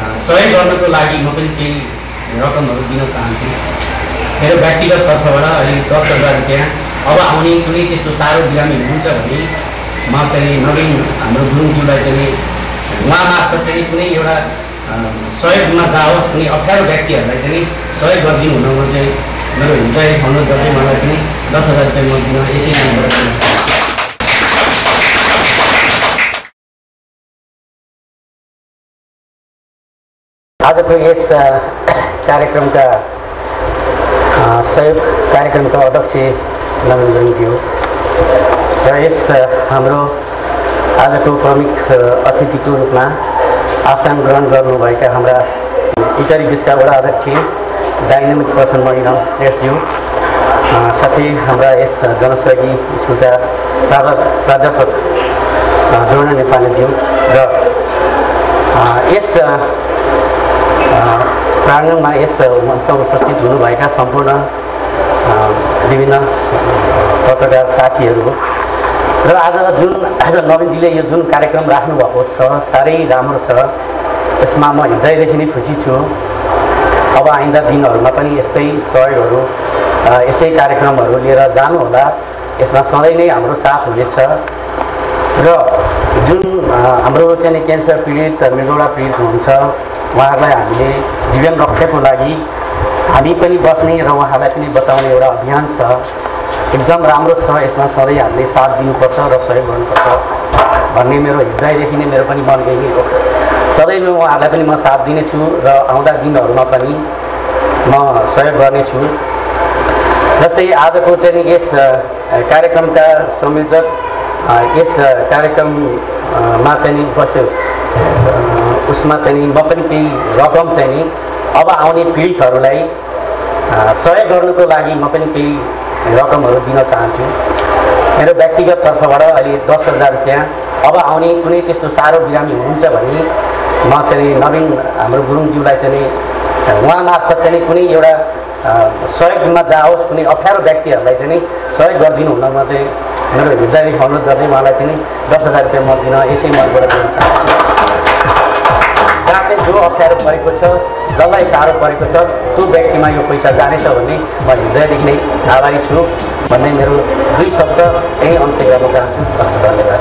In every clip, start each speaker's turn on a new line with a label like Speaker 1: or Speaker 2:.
Speaker 1: सहयोग गर्नको लागि म पनि केही रकमहरू दिन चाहन्छु। मेरो व्यक्तिगत तर्फबाट अहिले 10,000 रुपियाँ। अब आउने कुनै त्यस्तो साह्रो बिरामी हुनुहुन्छ भने म चाहिँ नवीन हाम्रो गुरुङज्यूलाई चाहिँ उहाँ मार्फत चाहिँ कुनै एउटा सहयोगमा जाओस्, कुनै अप्ठ्यारो व्यक्तिहरूलाई चाहिँ सहयोग गरिदिनु हुन म चाहिँ मेरो हृदय अनुरोध गर्दै मलाई चाहिँ 10,000 रुपियाँ म दिन यसै नामबाट आजको यस कार्यक्रमका सहयोग कार्यक्रमका अध्यक्ष नवीन गुरुङज्यू र यस हाम्रो आजको प्रमुख अतिथिको रूपमा आसन ग्रहण गर्नुभएका हाम्रा इटरी बिचका वडा अध्यक्ष डाइनामिक पर्सन मणिराम श्रेष्ठज्यू, साथै हाम्रा यस जनसहयोगी स्कुलका प्राध्यापक द्रोण नेपालीज्यू र यस प्राङ्गणमा यस मञ्चमा उपस्थित हुनुभएका सम्पूर्ण विभिन्न पत्रकार साथीहरू र आज नवीनजीले यो जुन कार्यक्रम राख्नुभएको छ साह्रै राम्रो छ। यसमा म हृदयदेखि नै खुसी छु। अब आइन्दा दिनहरूमा पनि यस्तै सहयोगहरू यस्तै कार्यक्रमहरू लिएर जानुहोला। यसमा सधैँ नै हाम्रो साथ हुनेछ र जुन हाम्रो चाहिँ क्यान्सर पीडित मृगौला पीडित हुनुहुन्छ उहाँहरूलाई हामीले जीवन रक्षाको लागि हामी पनि बस्ने र उहाँलाई पनि बचाउने एउटा अभियान छ। एकदम राम्रो छ। यसमा सधैँ हामीले साथ दिनुपर्छ र सहयोग गर्नुपर्छ भन्ने मेरो हृदयदेखि नै मेरो पनि मन यही नै हो। सधैँ म उहाँहरूलाई पनि म साथ दिनेछु र आउँदा दिनहरूमा पनि म सहयोग गर्नेछु। जस्तै आजको चाहिँ यस कार्यक्रमका संयोजक यस कार्यक्रममा चाहिँ उपस्थित उसमा चाहिँ म पनि केही रकम चाहिँ अब आउने पीडितहरूलाई सहयोग गर्नुको लागि म पनि केही रकमहरू दिन चाहन्छु। मेरो व्यक्तिगत तर्फबाट अहिले 10,000 रुपियाँ। अब आउने कुनै त्यस्तो साह्रो बिरामी हुनुहुन्छ भने म चाहिँ नवीन हाम्रो गुरुङज्यूलाई चाहिँ उहाँ मार्फत चाहिँ कुनै एउटा सहयोगमा जाओस्, कुनै अप्ठ्यारो व्यक्तिहरूलाई चाहिँ सहयोग गरिदिनु हुन म चाहिँ मेरो हृदयदेखि अनुरोध गर्दै उहाँलाई चाहिँ 10,000 रुपियाँ म दिन यसै मनबाट दिन चाहन्छु। जहाँ चाहिँ जो अप्ठ्यारो परेको छ, जसलाई साह्रो परेको छ त्यो व्यक्तिमा यो पैसा जानेछ भन्ने म हृदयदेखि नै आभारी छु भन्दै मेरो 2 शब्द यही अन्त्य गर्न चाहन्छु। हस्त धन्यवाद।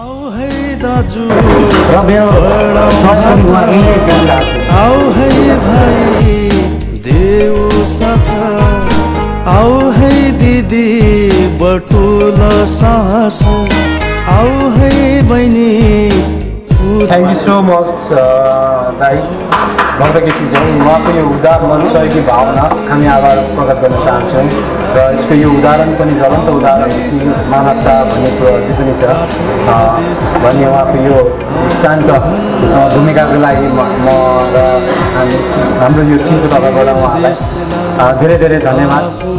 Speaker 1: र मेरो सहयोगमा यही दिन चाहन्छु।
Speaker 2: आओ है भाइ देऊ साथ, आओ है दिदी बटुल साहस, आओ है बहिनी।
Speaker 3: थ्याङ्क यू सो मच दाइ भक्त केसीज्यू। उहाँको यो उदार मन सहयोगी भावना हामी आभार प्रकट गर्न चाहन्छौँ र यसको यो उदाहरण पनि ज्वलन्त उदाहरण मानवता भन्ने कुरो अझै पनि छ भन्ने उहाँको यो दृष्टान्त भूमिकाको लागि म र हाम्रो यो टिमको तर्फबाट उहाँलाई धेरै धेरै धन्यवाद।